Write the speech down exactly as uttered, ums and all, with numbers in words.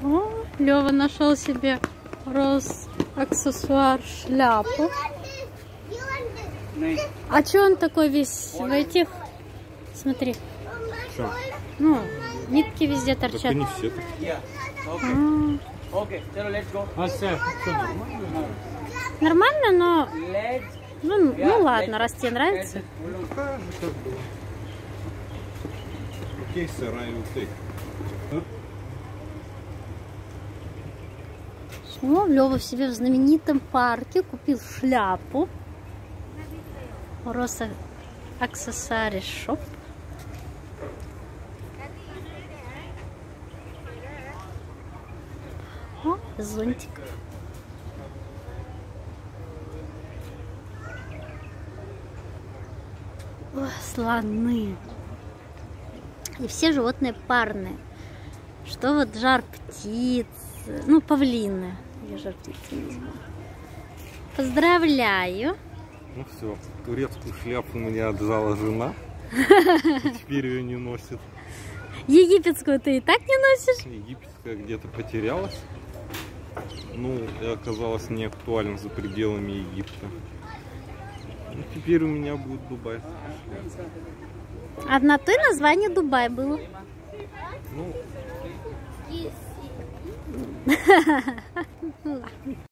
О, Лёва нашел себе роз аксессуар шляпу. А чё он такой весь в этих? Смотри. Что? Ну, нитки везде торчат. Так они все так. А. Нормально, но... Ну, ну ладно, раз тебе нравится. Окей, сарай, утей. О, Лёва себе в знаменитом парке купил шляпу. Роса аксессуари шоп. О, зонтик. О, слоны. И все животные парные. Что вот жар птиц, ну, павлины. Я жар птиц не знаю. Поздравляю. Ну все, турецкую шляпу у меня отжала жена. И теперь ее не носит. Египетскую ты и так не носишь? Египетская где-то потерялась. Ну, и оказалась не актуальна за пределами Египта. Ну, теперь у меня будет дубайская шляпа. А на той название Дубай было. Ну...